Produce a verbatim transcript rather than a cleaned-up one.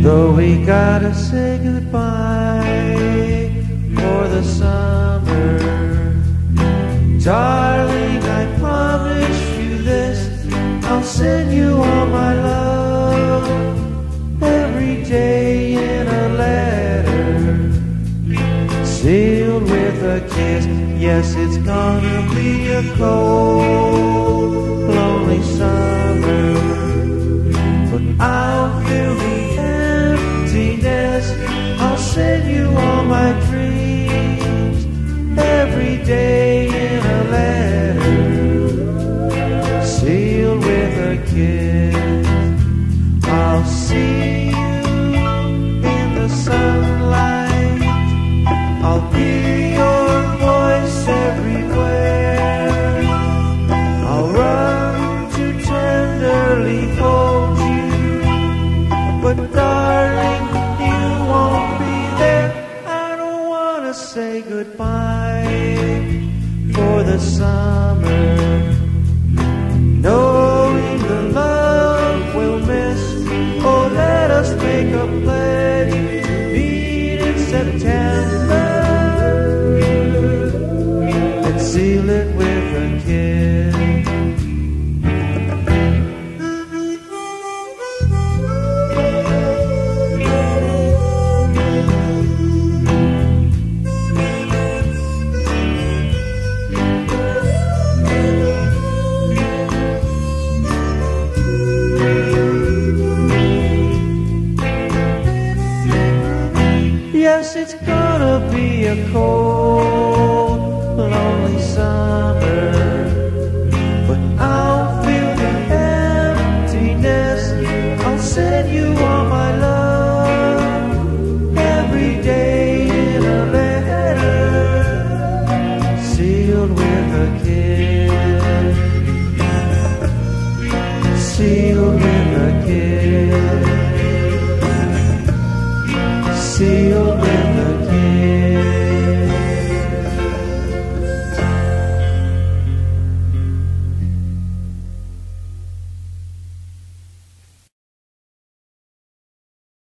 Though we gotta say goodbye for the summer, darling, I promise you this, I'll send you all my love every day in a letter, sealed with a kiss. Yes, it's gonna be a cold, lonely summer, but I'll fill the emptiness. I'll send you all my dreams every day in a letter, sealed with a kiss. I'll see you in the sunlight, I'll hear your voice everywhere, I'll run to tenderly hold you, but darling, you won't be there. I don't wanna say goodbye for the summer, knowing the love we'll miss. Oh, let us make a pledge, meet in September, and seal it with a kiss. Yes, it's gonna be a cold, lonely summer, but I'll fill the emptiness. I'll send you all my love every day in a letter, sealed with a kiss, sealed with